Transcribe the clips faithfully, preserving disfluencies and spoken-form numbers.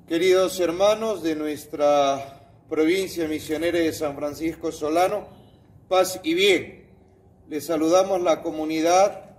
Queridos hermanos de nuestra provincia misionera de San Francisco Solano, paz y bien. Les saludamos la comunidad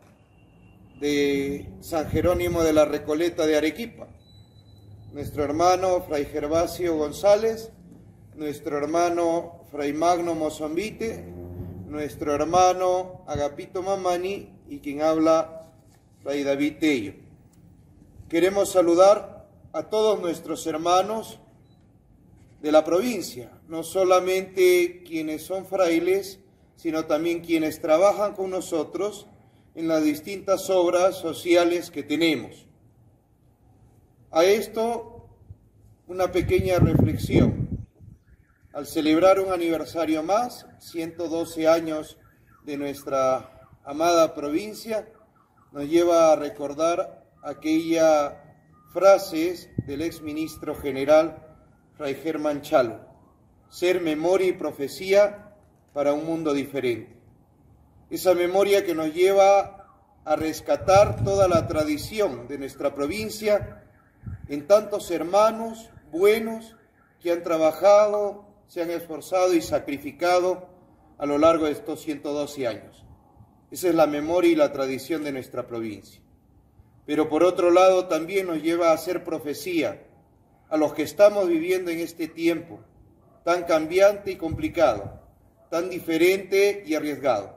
de San Jerónimo de la Recoleta de Arequipa. Nuestro hermano Fray Gervasio González, nuestro hermano Fray Magno Mozambite, nuestro hermano Agapito Mamani y quien habla Fray David Tello. Queremos saludar a todos nuestros hermanos de la provincia, no solamente quienes son frailes, sino también quienes trabajan con nosotros en las distintas obras sociales que tenemos. A esto, una pequeña reflexión. Al celebrar un aniversario más, ciento doce años de nuestra amada provincia, nos lleva a recordar aquella frases del exministro general Fray Germán Chalvo: ser memoria y profecía para un mundo diferente. Esa memoria que nos lleva a rescatar toda la tradición de nuestra provincia en tantos hermanos buenos que han trabajado, se han esforzado y sacrificado a lo largo de estos ciento doce años. Esa es la memoria y la tradición de nuestra provincia. Pero por otro lado también nos lleva a hacer profecía a los que estamos viviendo en este tiempo tan cambiante y complicado, tan diferente y arriesgado.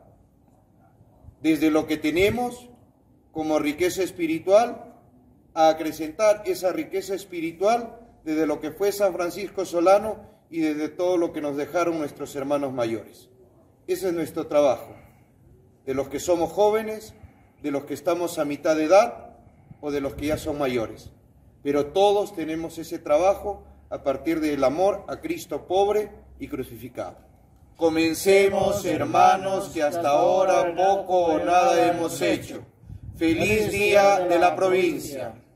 Desde lo que tenemos como riqueza espiritual, a acrecentar esa riqueza espiritual desde lo que fue San Francisco Solano y desde todo lo que nos dejaron nuestros hermanos mayores. Ese es nuestro trabajo, de los que somos jóvenes, de los que estamos a mitad de edad, o de los que ya son mayores. Pero todos tenemos ese trabajo a partir del amor a Cristo pobre y crucificado. Comencemos, hermanos, que hasta ahora poco o nada hemos hecho. Feliz día de la provincia.